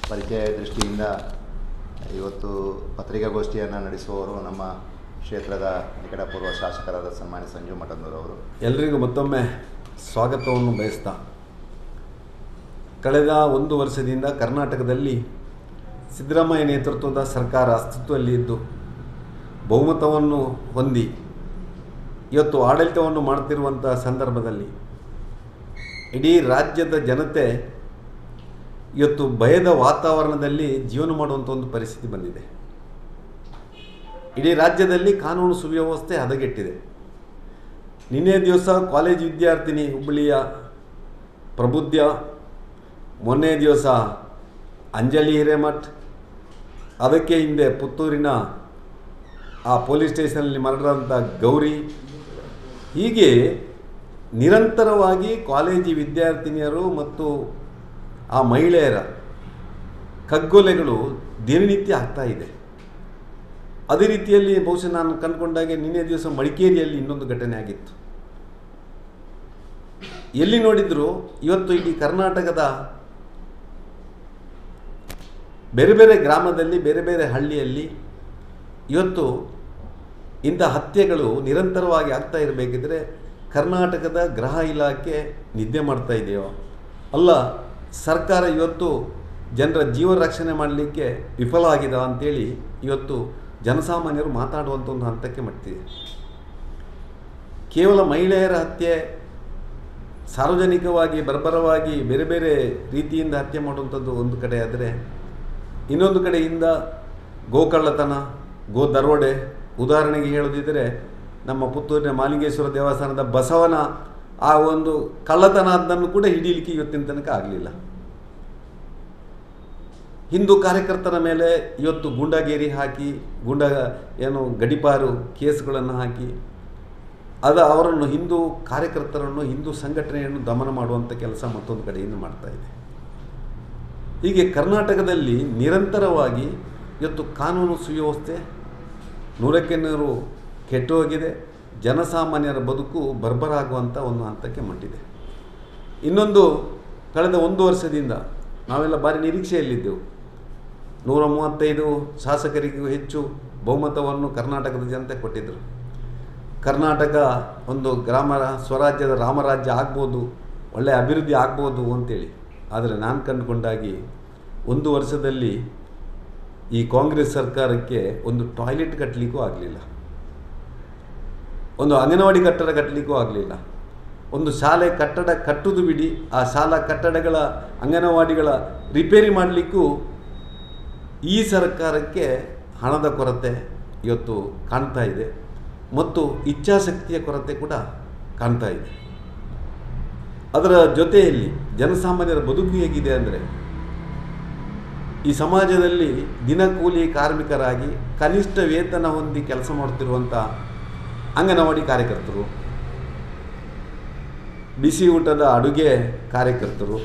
ಪರಿಚಯ ದೃಷ್ಟಿಯಿಂದ ಇವತ್ತು ಪತ್ರಿಕಾಗೋಷ್ಠಿಯನ್ನು ನಡೆಸುವವರು ನಮ್ಮ ಕ್ಷೇತ್ರದ ನಿಕಟಪೂರ್ವ ಶಾಸಕರಾದ ಸನ್ಮಾನ್ಯ ಸಂಜು ಮಠಂದೂರವರು. ಎಲ್ಲರಿಗೂ ಮತ್ತೊಮ್ಮೆ ಸ್ವಾಗತವನ್ನು ಬಯಸ್ತಾ, ಕಳೆದ 1 ವರ್ಷದಿಂದ ಕರ್ನಾಟಕದಲ್ಲಿ ಸಿದ್ದರಾಮಯ್ಯ ನೇತೃತ್ವದ ಸರ್ಕಾರ ಅಸ್ತಿತ್ವದಲ್ಲಿ ಇದ್ದು ಬಹುಮತವನ್ನು ಹೊಂದಿ ಇವತ್ತು ಆಡಳಿತವನ್ನು ಮಾಡುತ್ತಿರುವಂಥ ಸಂದರ್ಭದಲ್ಲಿ ಇಡೀ ರಾಜ್ಯದ ಜನತೆ ಇವತ್ತು ಭಯದ ವಾತಾವರಣದಲ್ಲಿ ಜೀವನ ಮಾಡುವಂಥ ಒಂದು ಪರಿಸ್ಥಿತಿ ಬಂದಿದೆ. ಇಡೀ ರಾಜ್ಯದಲ್ಲಿ ಕಾನೂನು ಸುವ್ಯವಸ್ಥೆ ಹದಗೆಟ್ಟಿದೆ. ನಿನ್ನೆ ದಿವಸ ಕಾಲೇಜ್ ವಿದ್ಯಾರ್ಥಿನಿ ಹುಬ್ಬಳ್ಳಿಯ ಪ್ರಬುದ್ಧ, ಮೊನ್ನೆ ದಿವಸ ಅಂಜಲಿ ಹಿರೇಮಠ್, ಅದಕ್ಕೆ ಹಿಂದೆ ಪುತ್ತೂರಿನ ಆ ಪೊಲೀಸ್ ಸ್ಟೇಷನಲ್ಲಿ ಮರಳಂಥ ಗೌರಿ, ಹೀಗೆ ನಿರಂತರವಾಗಿ ಕಾಲೇಜಿ ವಿದ್ಯಾರ್ಥಿನಿಯರು ಮತ್ತು ಆ ಮಹಿಳೆಯರ ಕಗ್ಗೊಲೆಗಳು ದಿನನಿತ್ಯ ಆಗ್ತಾ ಇದೆ. ಅದೇ ರೀತಿಯಲ್ಲಿ ಬಹುಶಃ ನಾನು ಕಂಡುಕೊಂಡಾಗೆ ನಿನ್ನೆ ದಿವಸ ಮಡಿಕೇರಿಯಲ್ಲಿ ಇನ್ನೊಂದು ಘಟನೆ ಆಗಿತ್ತು. ಎಲ್ಲಿ ನೋಡಿದರೂ ಇವತ್ತು ಇಡೀ ಕರ್ನಾಟಕದ ಬೇರೆ ಬೇರೆ ಗ್ರಾಮದಲ್ಲಿ, ಬೇರೆ ಬೇರೆ ಹಳ್ಳಿಯಲ್ಲಿ ಇವತ್ತು ಇಂಥ ಹತ್ಯೆಗಳು ನಿರಂತರವಾಗಿ ಆಗ್ತಾ ಇರಬೇಕಿದ್ರೆ ಕರ್ನಾಟಕದ ಗೃಹ ಇಲಾಖೆ ನಿದ್ದೆ ಮಾಡ್ತಾ ಇದೆಯೋ ಅಲ್ಲ, ಸರ್ಕಾರ ಇವತ್ತು ಜನರ ಜೀವ ರಕ್ಷಣೆ ಮಾಡಲಿಕ್ಕೆ ವಿಫಲ ಆಗಿದೆ ಅಂಥೇಳಿ ಇವತ್ತು ಜನಸಾಮಾನ್ಯರು ಮಾತಾಡುವಂಥ ಒಂದು ಹಂತಕ್ಕೆ ಮಾಡ್ತಿದೆ. ಕೇವಲ ಮಹಿಳೆಯರ ಹತ್ಯೆ, ಸಾರ್ವಜನಿಕವಾಗಿ ಬರ್ಬರವಾಗಿ ಬೇರೆ ಬೇರೆ ರೀತಿಯಿಂದ ಹತ್ಯೆ ಮಾಡುವಂಥದ್ದು ಒಂದು ಕಡೆ ಆದರೆ, ಇನ್ನೊಂದು ಕಡೆಯಿಂದ ಗೋಕಳ್ಳತನ, ಗೋ ದರೋಡೆ, ಉದಾಹರಣೆಗೆ ಹೇಳೋದಿದ್ದರೆ ನಮ್ಮ ಪುತ್ತೂರಿನ ಮಾಲಿಂಗೇಶ್ವರ ದೇವಸ್ಥಾನದ ಬಸವನ ಆ ಒಂದು ಕಳ್ಳತನ ಅದನ್ನು ಕೂಡ ಹಿಡೀಲಿಕ್ಕೆ ಇವತ್ತಿನ ತನಕ ಆಗಲಿಲ್ಲ. ಹಿಂದೂ ಕಾರ್ಯಕರ್ತರ ಮೇಲೆ ಇವತ್ತು ಗೂಂಡಾಗೇರಿ ಹಾಕಿ, ಗಡಿಪಾರು ಕೇಸ್ಗಳನ್ನು ಹಾಕಿ ಅವರನ್ನು, ಹಿಂದೂ ಕಾರ್ಯಕರ್ತರನ್ನು, ಹಿಂದೂ ಸಂಘಟನೆಯನ್ನು ದಮನ ಮಾಡುವಂಥ ಕೆಲಸ ಮತ್ತೊಂದು ಕಡೆಯಿಂದ ಮಾಡ್ತಾ ಇದೆ. ಹೀಗೆ ಕರ್ನಾಟಕದಲ್ಲಿ ನಿರಂತರವಾಗಿ ಇವತ್ತು ಕಾನೂನು ಸುವ್ಯವಸ್ಥೆ 100ಕ್ಕೆ 100 ಕೆಟ್ಟು ಹೋಗಿದೆ. ಜನಸಾಮಾನ್ಯರ ಬದುಕು ಬರ್ಬರಾಗುವಂಥ ಒಂದು ಹಂತಕ್ಕೆ ಮಟ್ಟಿದೆ. ಇನ್ನೊಂದು, ಕಳೆದ 1 ವರ್ಷದಿಂದ ನಾವೆಲ್ಲ ಭಾರಿ ನಿರೀಕ್ಷೆಯಲ್ಲಿದ್ದೆವು. 135 ಶಾಸಕರಿಗೂ ಹೆಚ್ಚು ಬಹುಮತವನ್ನು ಕರ್ನಾಟಕದ ಜನತೆ ಕೊಟ್ಟಿದ್ದರು. ಕರ್ನಾಟಕ ಒಂದು ಗ್ರಾಮ ಸ್ವರಾಜ್ಯದ ರಾಮರಾಜ್ಯ ಆಗ್ಬೋದು, ಒಳ್ಳೆಯ ಅಭಿವೃದ್ಧಿ ಆಗ್ಬೋದು ಅಂತೇಳಿ. ಆದರೆ ನಾನು ಕಂಡುಕೊಂಡಾಗಿ 1 ವರ್ಷದಲ್ಲಿ ಈ ಕಾಂಗ್ರೆಸ್ ಸರ್ಕಾರಕ್ಕೆ ಒಂದು ಟಾಯ್ಲೆಟ್ ಕಟ್ಟಲಿಕ್ಕೂ ಆಗಲಿಲ್ಲ, ಒಂದು ಅಂಗನವಾಡಿ ಕಟ್ಟಡ ಕಟ್ಟಲಿಕ್ಕೂ ಆಗಲಿಲ್ಲ, ಒಂದು ಶಾಲೆ ಕಟ್ಟಡ ಕಟ್ಟುವುದು ಬಿಡಿ, ಆ ಶಾಲಾ ಕಟ್ಟಡಗಳ, ಅಂಗನವಾಡಿಗಳ ರಿಪೇರಿ ಮಾಡಲಿಕ್ಕೂ ಈ ಸರ್ಕಾರಕ್ಕೆ ಹಣದ ಕೊರತೆ ಇವತ್ತು ಕಾಣ್ತಾ ಇದೆ ಮತ್ತು ಇಚ್ಛಾಶಕ್ತಿಯ ಕೊರತೆ ಕೂಡ ಕಾಣ್ತಾ ಇದೆ. ಅದರ ಜೊತೆಯಲ್ಲಿ ಜನಸಾಮಾನ್ಯರ ಬದುಕು ಹೇಗಿದೆ ಅಂದರೆ, ಈ ಸಮಾಜದಲ್ಲಿ ದಿನಕೂಲಿ ಕಾರ್ಮಿಕರಾಗಿ ಕನಿಷ್ಠ ವೇತನ ಹೊಂದಿ ಕೆಲಸ ಮಾಡುತ್ತಿರುವಂಥ ಅಂಗನವಾಡಿ ಕಾರ್ಯಕರ್ತರು, ಬಿಸಿ ಊಟದ ಅಡುಗೆ ಕಾರ್ಯಕರ್ತರು,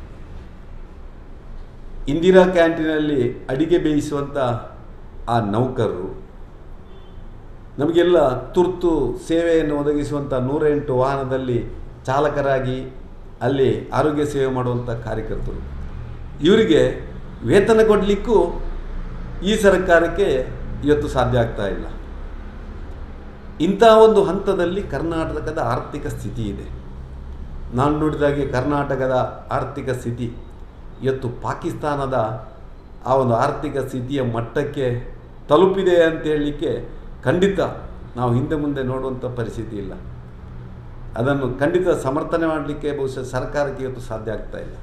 ಇಂದಿರಾ ಕ್ಯಾಂಟೀನಲ್ಲಿ ಅಡಿಗೆ ಬೇಯಿಸುವಂಥ ಆ ನೌಕರರು, ನಮಗೆಲ್ಲ ತುರ್ತು ಸೇವೆಯನ್ನು ಒದಗಿಸುವಂಥ 108 ವಾಹನದಲ್ಲಿ ಚಾಲಕರಾಗಿ ಅಲ್ಲಿ ಆರೋಗ್ಯ ಸೇವೆ ಮಾಡುವಂಥ ಕಾರ್ಯಕರ್ತರು, ಇವರಿಗೆ ವೇತನ ಕೊಡಲಿಕ್ಕೂ ಈ ಸರ್ಕಾರಕ್ಕೆ ಇವತ್ತು ಸಾಧ್ಯ ಆಗ್ತಾ ಇಲ್ಲ. ಇಂಥ ಒಂದು ಹಂತದಲ್ಲಿ ಕರ್ನಾಟಕದ ಆರ್ಥಿಕ ಸ್ಥಿತಿ ಇದೆ. ನಾನು ನೋಡಿದಾಗೆ ಕರ್ನಾಟಕದ ಆರ್ಥಿಕ ಸ್ಥಿತಿ ಇವತ್ತು ಪಾಕಿಸ್ತಾನದ ಆ ಒಂದು ಆರ್ಥಿಕ ಸ್ಥಿತಿಯ ಮಟ್ಟಕ್ಕೆ ತಲುಪಿದೆ ಅಂತ ಹೇಳಲಿಕ್ಕೆ ಖಂಡಿತ ನಾವು ಹಿಂದೆ ಮುಂದೆ ನೋಡುವಂಥ ಪರಿಸ್ಥಿತಿ ಇಲ್ಲ. ಅದನ್ನು ಖಂಡಿತ ಸಮರ್ಥನೆ ಮಾಡಲಿಕ್ಕೆ ಬಹುಶಃ ಸರ್ಕಾರಕ್ಕೆ ಇವತ್ತು ಸಾಧ್ಯ ಆಗ್ತಾ ಇಲ್ಲ.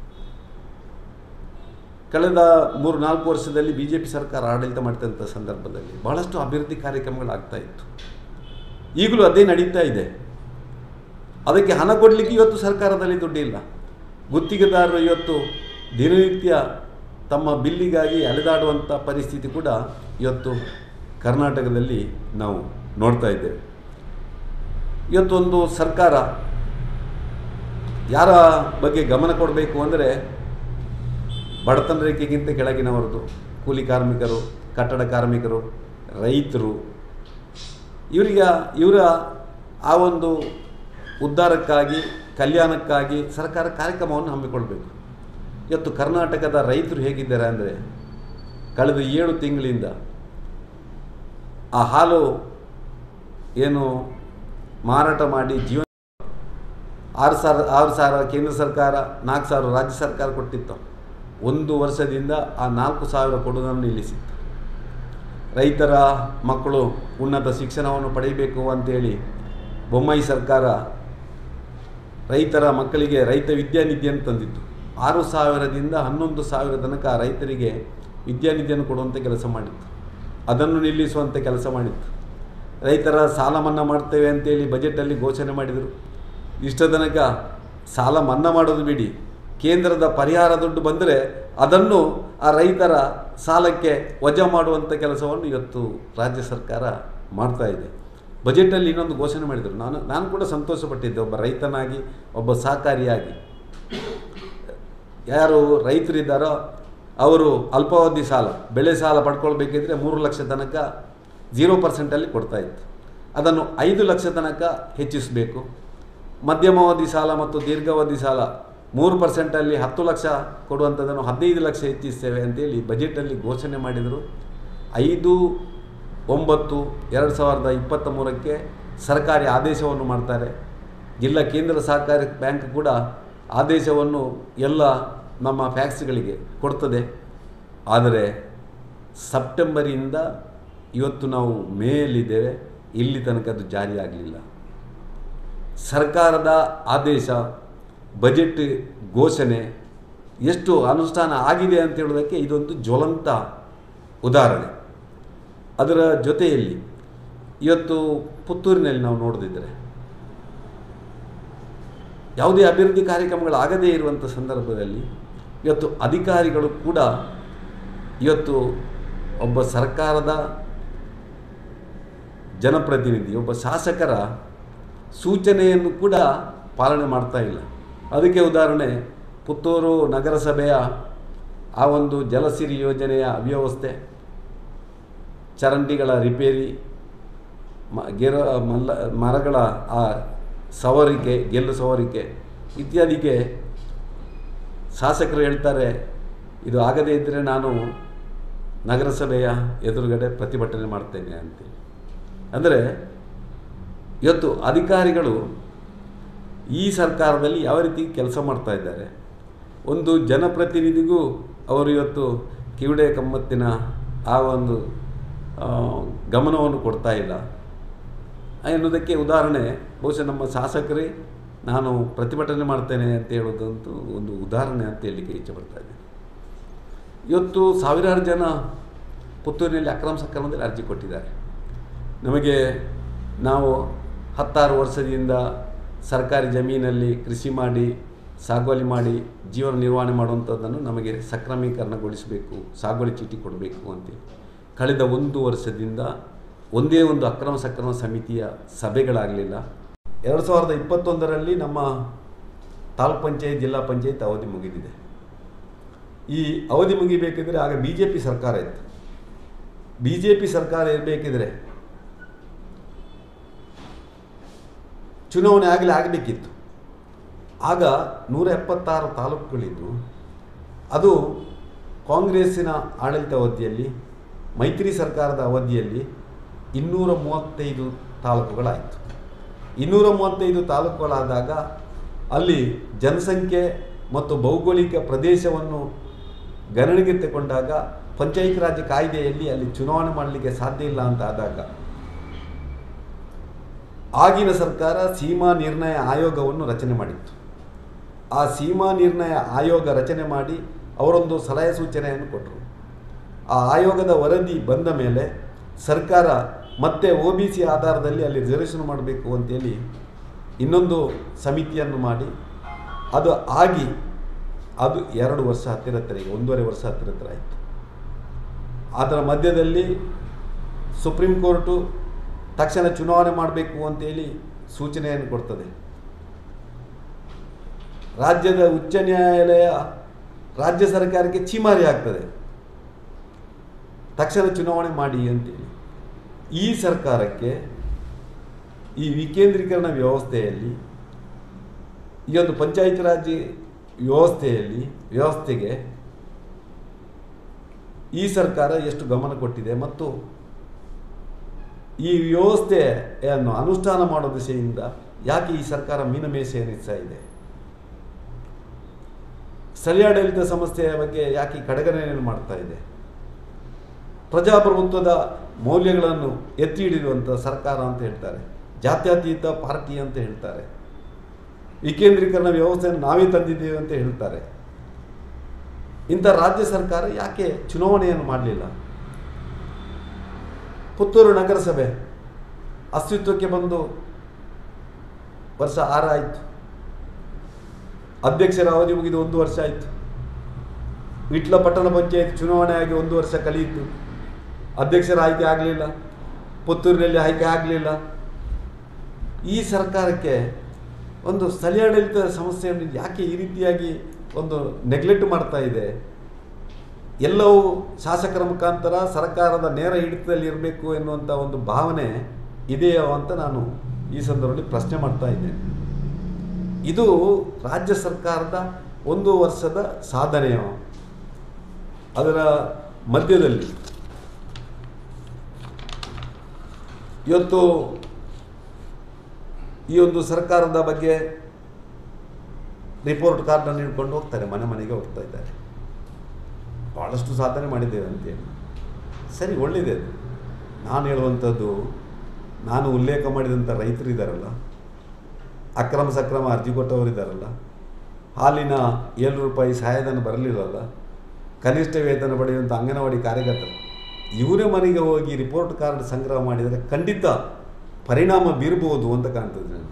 ಕಳೆದ 3-4 ವರ್ಷದಲ್ಲಿ BJP ಸರ್ಕಾರ ಆಡಳಿತ ಮಾಡ್ತಂಥ ಸಂದರ್ಭದಲ್ಲಿ ಬಹಳಷ್ಟು ಅಭಿವೃದ್ಧಿ ಕಾರ್ಯಕ್ರಮಗಳಾಗ್ತಾ ಇತ್ತು. ಈಗಲೂ ಅದೇ ನಡೀತಾ ಇದೆ. ಅದಕ್ಕೆ ಹಣ ಕೊಡಲಿಕ್ಕೆ ಇವತ್ತು ಸರ್ಕಾರದಲ್ಲಿ ದುಡ್ಡಿಲ್ಲ. ಗುತ್ತಿಗೆದಾರರು ಇವತ್ತು ದಿನನಿತ್ಯ ತಮ್ಮ ಬಿಲ್ಲಿಗಾಗಿ ಅಲೆದಾಡುವಂಥ ಪರಿಸ್ಥಿತಿ ಕೂಡ ಇವತ್ತು ಕರ್ನಾಟಕದಲ್ಲಿ ನಾವು ನೋಡ್ತಾ ಇದ್ದೇವೆ. ಇವತ್ತೊಂದು ಸರ್ಕಾರ ಯಾರ ಬಗ್ಗೆ ಗಮನ ಕೊಡಬೇಕು ಅಂದರೆ, ಬಡತನ ರೇಖೆಗಿಂತ ಕೆಳಗಿನವರದು, ಕೂಲಿ ಕಾರ್ಮಿಕರು, ಕಟ್ಟಡ ಕಾರ್ಮಿಕರು, ರೈತರು, ಇವರ ಆ ಒಂದು ಉದ್ಧಾರಕ್ಕಾಗಿ, ಕಲ್ಯಾಣಕ್ಕಾಗಿ ಸರ್ಕಾರ ಕಾರ್ಯಕ್ರಮವನ್ನು ಹಮ್ಮಿಕೊಳ್ಬೇಕು. ಇವತ್ತು ಕರ್ನಾಟಕದ ರೈತರು ಹೇಗಿದ್ದಾರೆ ಅಂದರೆ, ಕಳೆದ 7 ತಿಂಗಳಿಂದ ಆ ಹಾಲು ಏನು ಮಾರಾಟ ಮಾಡಿ ಜೀವನ 6,000 ಕೇಂದ್ರ ಸರ್ಕಾರ, 4,000 ರಾಜ್ಯ ಸರ್ಕಾರ ಕೊಟ್ಟಿತ್ತು. 1 ವರ್ಷದಿಂದ ಆ 4,000 ಕೊಡುವುದನ್ನು ನಿಲ್ಲಿಸಿತ್ತು. ರೈತರ ಮಕ್ಕಳು ಉನ್ನತ ಶಿಕ್ಷಣವನ್ನು ಪಡೆಯಬೇಕು ಅಂತೇಳಿ ಬೊಮ್ಮಾಯಿ ಸರ್ಕಾರ ರೈತರ ಮಕ್ಕಳಿಗೆ ರೈತ ವಿದ್ಯಾನಿಧಿಯನ್ನು ತಂದಿತ್ತು. 6,000ದಿಂದ 11,000 ತನಕ ರೈತರಿಗೆ ವಿದ್ಯಾನಿಧಿಯನ್ನು ಕೊಡುವಂಥ ಕೆಲಸ ಮಾಡಿತ್ತು. ಅದನ್ನು ನಿಲ್ಲಿಸುವಂಥ ಕೆಲಸ ಮಾಡಿತ್ತು. ರೈತರ ಸಾಲ ಮನ್ನಾ ಮಾಡ್ತೇವೆ ಅಂತೇಳಿ ಬಜೆಟಲ್ಲಿ ಘೋಷಣೆ ಮಾಡಿದರು. ಇಷ್ಟ ತನಕ ಸಾಲ ಮನ್ನಾ ಮಾಡೋದು ಬಿಡಿ, ಕೇಂದ್ರದ ಪರಿಹಾರ ದುಡ್ಡು ಬಂದರೆ ಅದನ್ನು ಆ ರೈತರ ಸಾಲಕ್ಕೆ ವಜಾ ಮಾಡುವಂಥ ಕೆಲಸವನ್ನು ಇವತ್ತು ರಾಜ್ಯ ಸರ್ಕಾರ ಮಾಡ್ತಾ ಇದೆ. ಬಜೆಟಲ್ಲಿ ಇನ್ನೊಂದು ಘೋಷಣೆ ಮಾಡಿದರು. ನಾನು ಕೂಡ ಸಂತೋಷಪಟ್ಟಿದ್ದೆ, ಒಬ್ಬ ರೈತನಾಗಿ, ಒಬ್ಬ ಸಹಕಾರಿಯಾಗಿ. ಯಾರು ರೈತರಿದ್ದಾರೋ ಅವರು ಅಲ್ಪಾವಧಿ ಸಾಲ, ಬೆಳೆ ಸಾಲ ಪಡ್ಕೊಳ್ಬೇಕಿದ್ರೆ 3 ಲಕ್ಷ ತನಕ 0% ಕೊಡ್ತಾಯಿತ್ತು. ಅದನ್ನು 5 ಲಕ್ಷ ತನಕ ಹೆಚ್ಚಿಸಬೇಕು. ಮಧ್ಯಮಾವಧಿ ಸಾಲ ಮತ್ತು ದೀರ್ಘಾವಧಿ ಸಾಲ 3% 10 ಲಕ್ಷ ಕೊಡುವಂಥದ್ದನ್ನು 15 ಲಕ್ಷ ಹೆಚ್ಚಿಸ್ತೇವೆ ಅಂತೇಳಿ ಬಜೆಟಲ್ಲಿ ಘೋಷಣೆ ಮಾಡಿದರು. 5/9/2023 ಸರ್ಕಾರಿ ಆದೇಶವನ್ನು ಮಾಡ್ತಾರೆ. ಜಿಲ್ಲಾ ಕೇಂದ್ರ ಸಹಕಾರಿ ಬ್ಯಾಂಕ್ ಕೂಡ ಆದೇಶವನ್ನು ಎಲ್ಲ ನಮ್ಮ ಫ್ಯಾಕ್ಸ್ಗಳಿಗೆ ಕೊಡ್ತದೆ. ಆದರೆ ಸೆಪ್ಟೆಂಬರಿಂದ ಇವತ್ತು ನಾವು ಮೇಲಿದ್ದೇವೆ, ಇಲ್ಲಿ ತನಕ ಅದು ಜಾರಿಯಾಗಲಿಲ್ಲ. ಸರ್ಕಾರದ ಆದೇಶ, ಬಜೆಟ್ ಘೋಷಣೆ ಎಷ್ಟು ಅನುಷ್ಠಾನ ಆಗಿದೆ ಅಂತ ಹೇಳೋದಕ್ಕೆ ಇದೊಂದು ಜ್ವಲಂತ ಉದಾಹರಣೆ. ಅದರ ಜೊತೆಯಲ್ಲಿ ಇವತ್ತು ಪುತ್ತೂರಿನಲ್ಲಿ ನಾವು ನೋಡದಿದ್ದರೆ ಯಾವುದೇ ಅಭಿವೃದ್ಧಿ ಕಾರ್ಯಕ್ರಮಗಳಾಗದೇ ಇರುವಂಥ ಸಂದರ್ಭದಲ್ಲಿ ಇವತ್ತು ಅಧಿಕಾರಿಗಳು ಕೂಡ ಇವತ್ತು ಒಬ್ಬ ಸರ್ಕಾರದ ಜನಪ್ರತಿನಿಧಿ, ಒಬ್ಬ ಶಾಸಕರ ಸೂಚನೆಯನ್ನು ಕೂಡ ಪಾಲನೆ ಮಾಡ್ತಾ ಇಲ್ಲ. ಅದಕ್ಕೆ ಉದಾಹರಣೆ ಪುತ್ತೂರು ನಗರಸಭೆಯ ಆ ಒಂದು ಜಲಸಿರಿ ಯೋಜನೆಯ ಅವ್ಯವಸ್ಥೆ, ಚರಂಡಿಗಳ ರಿಪೇರಿ, ಮರಗಳ ಆ ಸವರಿಕೆ, ಗೆಲ್ಲು ಸವರಿಕೆ ಇತ್ಯಾದಿಗೆ ಶಾಸಕರು ಹೇಳ್ತಾರೆ, ಇದು ಆಗದೇ ಇದ್ದರೆ ನಾನು ನಗರಸಭೆಯ ಎದುರುಗಡೆ ಪ್ರತಿಭಟನೆ ಮಾಡ್ತೇನೆ ಅಂತೇಳಿ. ಅಂದರೆ ಇವತ್ತು ಅಧಿಕಾರಿಗಳು ಈ ಸರ್ಕಾರದಲ್ಲಿ ಯಾವ ರೀತಿ ಕೆಲಸ ಮಾಡ್ತಾ ಇದ್ದಾರೆ, ಒಂದು ಜನಪ್ರತಿನಿಧಿಗೂ ಅವರು ಇವತ್ತು ಕಿವುಡೆ ಕಮ್ಮತ್ತಿನ ಆ ಒಂದು ಗಮನವನ್ನು ಕೊಡ್ತಾ ಇಲ್ಲ ಎನ್ನುವುದಕ್ಕೆ ಉದಾಹರಣೆ ಬಹುಶಃ ನಮ್ಮ ಶಾಸಕರೇ ನಾನು ಪ್ರತಿಭಟನೆ ಮಾಡ್ತೇನೆ ಅಂತ ಹೇಳೋದಂತೂ ಒಂದು ಉದಾಹರಣೆ ಅಂತ ಹೇಳಲಿಕ್ಕೆ ಇಚ್ಛೆಪಡ್ತಾ ಇದ್ದೇನೆ. ಇವತ್ತು ಸಾವಿರಾರು ಜನ ಪುತ್ತೂರಿನಲ್ಲಿ ಅಕ್ರಮ ಸಕ್ರಮದಲ್ಲಿ ಅರ್ಜಿ ಕೊಟ್ಟಿದ್ದಾರೆ. ನಾವು 16 ವರ್ಷದಿಂದ ಸರ್ಕಾರಿ ಜಮೀನಲ್ಲಿ ಕೃಷಿ ಮಾಡಿ, ಸಾಗುವಳಿ ಮಾಡಿ ಜೀವನ ನಿರ್ವಹಣೆ ಮಾಡುವಂಥದ್ದನ್ನು ನಮಗೆ ಸಕ್ರಮೀಕರಣಗೊಳಿಸಬೇಕು, ಸಾಗುವಳಿ ಚೀಟಿ ಕೊಡಬೇಕು ಅಂತೇಳಿ ಕಳೆದ 1 ವರ್ಷದಿಂದ ಒಂದೇ ಒಂದು ಅಕ್ರಮ ಸಕ್ರಮ ಸಮಿತಿಯ ಸಭೆಗಳಾಗಲಿಲ್ಲ. 2021ರಲ್ಲಿ ನಮ್ಮ ತಾಲೂಕ್ ಪಂಚಾಯತ್, ಜಿಲ್ಲಾ ಪಂಚಾಯತ್ ಅವಧಿ ಮುಗಿದಿದೆ. ಈ ಅವಧಿ ಮುಗಿಬೇಕಿದ್ರೆ ಆಗ BJP ಸರ್ಕಾರ ಇತ್ತು. BJP ಸರ್ಕಾರ ಇರಬೇಕಿದ್ರೆ ಚುನಾವಣೆ ಆಗಬೇಕಿತ್ತು. ಆಗ 176 ತಾಲೂಕುಗಳಿದ್ದು, ಅದು ಕಾಂಗ್ರೆಸ್ಸಿನ ಆಡಳಿತ ಅವಧಿಯಲ್ಲಿ, ಮೈತ್ರಿ ಸರ್ಕಾರದ ಅವಧಿಯಲ್ಲಿ 235 ತಾಲೂಕುಗಳಾಯಿತು. 235 ತಾಲೂಕುಗಳಾದಾಗ ಅಲ್ಲಿ ಜನಸಂಖ್ಯೆ ಮತ್ತು ಭೌಗೋಳಿಕ ಪ್ರದೇಶವನ್ನು ಗಣನೆಗೆ ತಗೊಂಡಾಗ ಪಂಚಾಯತ್ ರಾಜ್ ಕಾಯ್ದೆಯಲ್ಲಿ ಅಲ್ಲಿ ಚುನಾವಣೆ ಮಾಡಲಿಕ್ಕೆ ಸಾಧ್ಯ ಇಲ್ಲ ಅಂತ ಆದಾಗ ಆಗಿನ ಸರ್ಕಾರ ಸೀಮಾ ನಿರ್ಣಯ ಆಯೋಗವನ್ನು ರಚನೆ ಮಾಡಿತ್ತು. ಆ ಸೀಮಾ ನಿರ್ಣಯ ಆಯೋಗ ರಚನೆ ಮಾಡಿ ಅವರೊಂದು ಸಲಹೆ ಸೂಚನೆಯನ್ನು ಕೊಟ್ಟರು. ಆ ಆಯೋಗದ ವರದಿ ಬಂದ ಮೇಲೆ ಸರ್ಕಾರ ಮತ್ತೆ OBC ಆಧಾರದಲ್ಲಿ ಅಲ್ಲಿ ರಿಸರ್ವೇಷನ್ ಮಾಡಬೇಕು ಅಂತೇಳಿ ಇನ್ನೊಂದು ಸಮಿತಿಯನ್ನು ಮಾಡಿ ಅದು ಆಗಿ ಅದು 2 ವರ್ಷ ಹತ್ತಿರ 1.5 ವರ್ಷ ಹತ್ತಿರ ಆಯಿತು. ಅದರ ಮಧ್ಯದಲ್ಲಿ ಸುಪ್ರೀಂ ಕೋರ್ಟು ತಕ್ಷಣ ಚುನಾವಣೆ ಮಾಡಬೇಕು ಅಂತೇಳಿ ಸೂಚನೆಯನ್ನು ಕೊಡ್ತದೆ. ರಾಜ್ಯದ ಉಚ್ಚ ನ್ಯಾಯಾಲಯ ರಾಜ್ಯ ಸರ್ಕಾರಕ್ಕೆ ಛೀಮಾರಿ ಆಗ್ತದೆ, ತಕ್ಷಣ ಚುನಾವಣೆ ಮಾಡಿ ಅಂತೇಳಿ. ಈ ಸರ್ಕಾರಕ್ಕೆ ಈ ವಿಕೇಂದ್ರೀಕರಣ ವ್ಯವಸ್ಥೆಯಲ್ಲಿ ಈ ಒಂದು ಪಂಚಾಯತ್ ರಾಜ್ ವ್ಯವಸ್ಥೆಗೆ ಈ ಸರ್ಕಾರ ಎಷ್ಟು ಗಮನ ಕೊಟ್ಟಿದೆ ಮತ್ತು ಈ ವ್ಯವಸ್ಥೆಯನ್ನು ಅನುಷ್ಠಾನ ಮಾಡೋ ದಿಶೆಯಿಂದ ಯಾಕೆ ಈ ಸರ್ಕಾರ ಮೀನಮೇಷೆ ಎನಿಸ್ತಾ ಇದೆ? ಸ್ಥಳೀಯಾಡಳಿತ ಸಂಸ್ಥೆಯ ಬಗ್ಗೆ ಯಾಕೆ ಕಡೆಗಣನೆಯನ್ನು ಮಾಡ್ತಾ ಇದೆ? ಪ್ರಜಾಪ್ರಭುತ್ವದ ಮೌಲ್ಯಗಳನ್ನು ಎತ್ತಿ ಹಿಡಿಯುವಂಥ ಸರ್ಕಾರ ಅಂತ ಹೇಳ್ತಾರೆ, ಜಾತ್ಯತೀತ ಪಾರ್ಟಿ ಅಂತ ಹೇಳ್ತಾರೆ, ವಿಕೇಂದ್ರೀಕರಣ ವ್ಯವಸ್ಥೆಯನ್ನು ನಾವೇ ತಂದಿದ್ದೇವೆ ಅಂತ ಹೇಳ್ತಾರೆ. ಇಂಥ ರಾಜ್ಯ ಸರ್ಕಾರ ಯಾಕೆ ಚುನಾವಣೆಯನ್ನು ಮಾಡಲಿಲ್ಲ? ಪುತ್ತೂರು ನಗರಸಭೆ ಅಸ್ತಿತ್ವಕ್ಕೆ ಬಂದು ವರ್ಷ 6 ಆಯಿತು. ಅಧ್ಯಕ್ಷರ ಅವಧಿ ಮುಗಿದು 1 ವರ್ಷ ಆಯಿತು. ವಿಟ್ಲ ಪಟ್ಟಣ ಪಂಚಾಯತ್ ಚುನಾವಣೆ ಆಗಿ 1 ವರ್ಷ ಕಳೆಯಿತು. ಅಧ್ಯಕ್ಷರ ಆಯ್ಕೆ ಆಗಲಿಲ್ಲ, ಪುತ್ತೂರಿನಲ್ಲಿ ಆಯ್ಕೆ ಆಗಲಿಲ್ಲ. ಈ ಸರ್ಕಾರಕ್ಕೆ ಒಂದು ಸ್ಥಳೀಯಾಡಳಿತ ಸಮಸ್ಯೆಯನ್ನು ಯಾಕೆ ಈ ರೀತಿಯಾಗಿ ಒಂದು ನೆಗ್ಲೆಕ್ಟ್ ಮಾಡ್ತಾ ಇದೆ? ಎಲ್ಲವೂ ಶಾಸಕರ ಮುಖಾಂತರ ಸರ್ಕಾರದ ನೇರ ಹಿಡಿತದಲ್ಲಿ ಇರಬೇಕು ಎನ್ನುವಂಥ ಒಂದು ಭಾವನೆ ಇದೆಯೋ ಅಂತ ನಾನು ಈ ಸಂದರ್ಭದಲ್ಲಿ ಪ್ರಶ್ನೆ ಮಾಡ್ತಾ ಇದ್ದೇನೆ. ಇದು ರಾಜ್ಯ ಸರ್ಕಾರದ 1 ವರ್ಷದ ಸಾಧನೆಯೋ? ಅದರ ಮಧ್ಯದಲ್ಲಿ ಇವತ್ತು ಈ ಒಂದು ಸರ್ಕಾರದ ಬಗ್ಗೆ ರಿಪೋರ್ಟ್ ಕಾರ್ಡನ್ನು ಹಿಡ್ಕೊಂಡು ಹೋಗ್ತಾರೆ, ಮನೆಗೆ ಹೋಗ್ತಾ ಇದ್ದಾರೆ. ಭಾಳಷ್ಟು ಸಾಧನೆ ಮಾಡಿದ್ದೇವೆ ಅಂತೇಳಿ. ಸರಿ, ಒಳ್ಳೆಯದೇ. ಅದು ನಾನು ಹೇಳುವಂಥದ್ದು, ನಾನು ಉಲ್ಲೇಖ ಮಾಡಿದಂಥ ರೈತರು ಇದ್ದಾರಲ್ಲ, ಅಕ್ರಮ ಸಕ್ರಮ ಅರ್ಜಿ ಕೊಟ್ಟವರು ಇದ್ದಾರಲ್ಲ, ಹಾಲಿನ 7 ರೂಪಾಯಿ ಸಹಾಯಧನ ಬರಲಿಲ್ಲಲ್ಲ, ಕನಿಷ್ಠ ವೇತನ ಪಡೆಯುವಂಥ ಅಂಗನವಾಡಿ ಕಾರ್ಯಕರ್ತರು, ಇವರೇ ಮನೆಗೆ ಹೋಗಿ ರಿಪೋರ್ಟ್ ಕಾರ್ಡ್ ಸಂಗ್ರಹ ಮಾಡಿದರೆ ಖಂಡಿತ ಪರಿಣಾಮ ಬೀರಬಹುದು ಅಂತ ಕಾಣ್ತದೆ ನನಗೆ.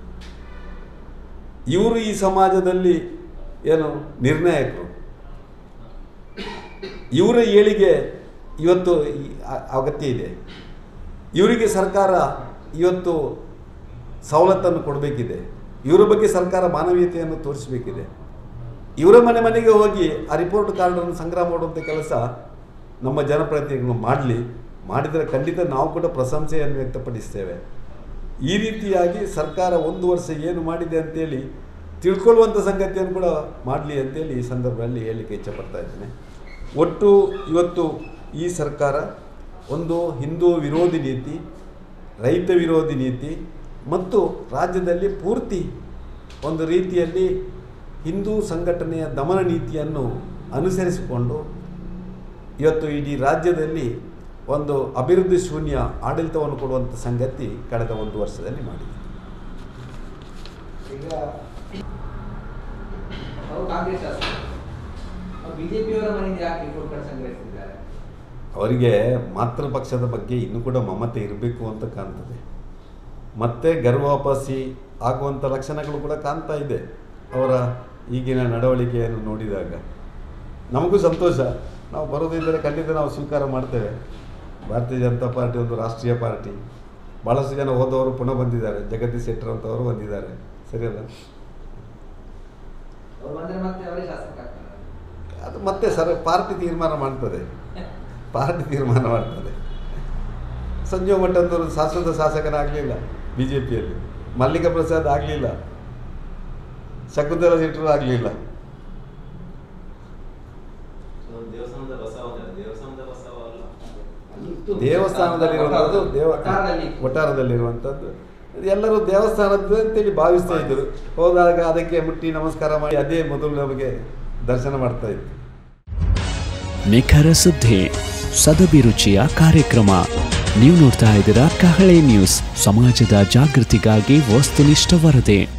ಇವರು ಈ ಸಮಾಜದಲ್ಲಿ ಏನು ನಿರ್ಣಾಯಕರು, ಇವರ ಏಳಿಗೆ ಇವತ್ತು ಅಗತ್ಯ ಇದೆ. ಇವರಿಗೆ ಸರ್ಕಾರ ಇವತ್ತು ಸವಲತ್ತನ್ನು ಕೊಡಬೇಕಿದೆ. ಇವರ ಬಗ್ಗೆ ಸರ್ಕಾರ ಮಾನವೀಯತೆಯನ್ನು ತೋರಿಸಬೇಕಿದೆ. ಇವರ ಮನೆಗೆ ಹೋಗಿ ಆ ರಿಪೋರ್ಟ್ ಕಾರ್ಡನ್ನು ಸಂಗ್ರಹ ಮಾಡುವಂಥ ಕೆಲಸ ನಮ್ಮ ಜನಪ್ರತಿನಿಧಿಗಳು ಮಾಡಿದರೆ ಖಂಡಿತ ನಾವು ಕೂಡ ಪ್ರಶಂಸೆಯನ್ನು ವ್ಯಕ್ತಪಡಿಸ್ತೇವೆ. ಈ ರೀತಿಯಾಗಿ ಸರ್ಕಾರ 1 ವರ್ಷ ಏನು ಮಾಡಿದೆ ಅಂತೇಳಿ ತಿಳ್ಕೊಳ್ಳುವಂಥ ಸಂಗತಿಯನ್ನು ಕೂಡ ಮಾಡಲಿ ಅಂತೇಳಿ ಈ ಸಂದರ್ಭದಲ್ಲಿ ಹೇಳಲಿಕ್ಕೆ ಇಚ್ಛಪಡ್ತಾ ಇದ್ದೇನೆ. ಒಟ್ಟು ಇವತ್ತು ಈ ಸರ್ಕಾರ ಒಂದು ಹಿಂದೂ ವಿರೋಧಿ ನೀತಿ, ರೈತ ವಿರೋಧಿ ನೀತಿ ಮತ್ತು ರಾಜ್ಯದಲ್ಲಿ ಪೂರ್ತಿ ಒಂದು ರೀತಿಯಲ್ಲಿ ಹಿಂದೂ ಸಂಘಟನೆಯ ದಮನ ನೀತಿಯನ್ನು ಅನುಸರಿಸಿಕೊಂಡು ಇವತ್ತು ಇಡೀ ರಾಜ್ಯದಲ್ಲಿ ಒಂದು ಅಭಿವೃದ್ಧಿ ಶೂನ್ಯ ಆಡಳಿತವನ್ನು ಕೊಡುವಂಥ ಸಂಗತಿ ಕಳೆದ 1 ವರ್ಷದಲ್ಲಿ ಮಾಡಿದೆ. ಈಗ ಕಾಂಗ್ರೆಸ್ ಬಿಜೆಪಿಯವರ ಮನೆಯಿಂದ ಯಾಕೆ ರಿಪೋರ್ಟ್ ಕಾರ್ಡ್ ಸಂಗ್ರಹಿಸಿದ್ದಾರೆ? ಅವರಿಗೆ ಮಾತೃ ಪಕ್ಷದ ಬಗ್ಗೆ ಇನ್ನೂ ಕೂಡ ಮಮತೆ ಇರಬೇಕು ಅಂತ ಕಾಣ್ತದೆ. ಮತ್ತೆ ಗರ್ವಾಪಸಿ ಆಗುವಂಥ ಲಕ್ಷಣಗಳು ಕೂಡ ಕಾಣ್ತಾ ಇದೆ ಅವರ ಈಗಿನ ನಡವಳಿಕೆಯನ್ನು ನೋಡಿದಾಗ. ನಮಗೂ ಸಂತೋಷ. ನಾವು ಬರೋದಿದ್ದರೆ ಖಂಡಿತ ನಾವು ಸ್ವೀಕಾರ ಮಾಡ್ತೇವೆ. ಭಾರತೀಯ ಜನತಾ ಪಾರ್ಟಿ ಒಂದು ರಾಷ್ಟ್ರೀಯ ಪಾರ್ಟಿ. ಭಾಳಷ್ಟು ಜನ ಹೋದವರು ಪುನಃ ಬಂದಿದ್ದಾರೆ. ಜಗದೀಶ್ ಶೆಟ್ಟರ್ ಅಂತವರು ಬಂದಿದ್ದಾರೆ. ಸರಿಯಲ್ಲ? ಅದು ಮತ್ತೆ ಪಾರ್ಟಿ ತೀರ್ಮಾನ ಮಾಡ್ತದೆ. ಸಂಜೀವ ಮಠಂದವರು ಶಾಸಕನಾಗಲಿಲ್ಲ BJPಯಲ್ಲಿ. ಮಲ್ಲಿಕಾ ಪ್ರಸಾದ್ ಆಗಲಿಲ್ಲ. ಶಕುಂತಲಾ ಶೆಟ್ಟರು ಆಗಲಿಲ್ಲ. ದೇವಸ್ಥಾನದಲ್ಲಿರುವಂಥದ್ದು ಒಟ್ಟಾರದಲ್ಲಿರುವಂಥದ್ದು ಎಲ್ಲರೂ ದೇವಸ್ಥಾನದ್ದು ಅಂತೇಳಿ ಭಾವಿಸ್ತಾ ಇದ್ದರು. ಹೋದಾಗ ಅದಕ್ಕೆ ಮುಟ್ಟಿ ನಮಸ್ಕಾರ ಮಾಡಿ ಅದೇ ಮೊದಲು ನಮಗೆ ದರ್ಶನ ಮಾಡ್ತಾ ಇತ್ತು. ನಿಖರ ಸುದ್ದಿ, ಸದಭಿರುಚಿಯ ಕಾರ್ಯಕ್ರಮ. ನೀವು ನೋಡ್ತಾ ಇದ್ದೀರಾ ಕಹಳೆ ನ್ಯೂಸ್, ಸಮಾಜದ ಜಾಗೃತಿಗಾಗಿ ವಸ್ತುನಿಷ್ಠ ವರದಿ.